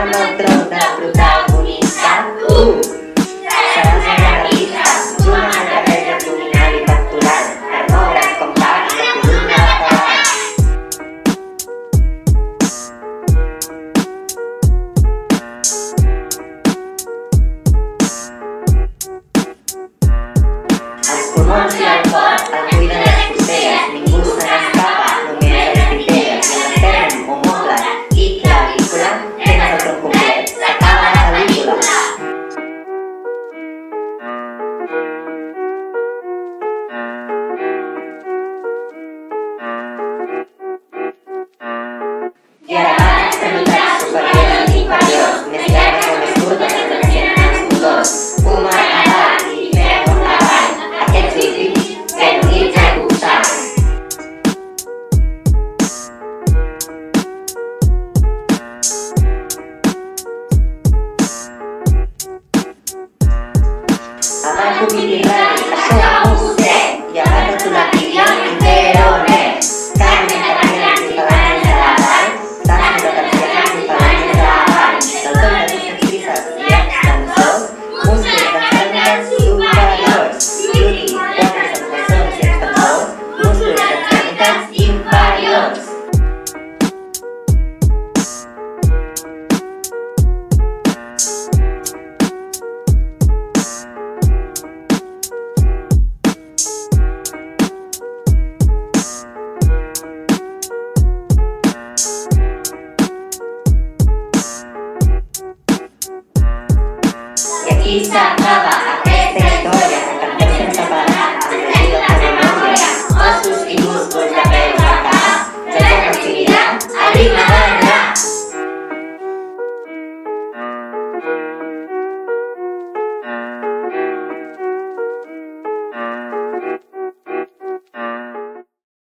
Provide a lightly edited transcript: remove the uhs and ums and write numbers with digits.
Nama protagonista salah seorang artista Juna Antaranya Bumi Patulan karena orang kompak Luna Paran. Els pulmons i el cor el cuiden les costelles, ningú se n'escapa, només les titeres, i l'estern o moble i clavícula tens el tronc complet, s'acaba la pel·lícula. I ara van extremitats superiors i inferiors, més llargues o més curtes que representen els motors, húmer a dalt i ferro a baix. Aquests líquids tenen dits al costat. Abans d'un mini-radi, això vostè, i abans de tu la tibia, interonet. Carmen Catalans i Palanes de la Vall, tant de Catalans i Palanes de la Vall, del tot de extensives i extensors, músculs d'extremitats superiors, glútids, quadres, extensors i extensors, músculs d'extremitats inferiors.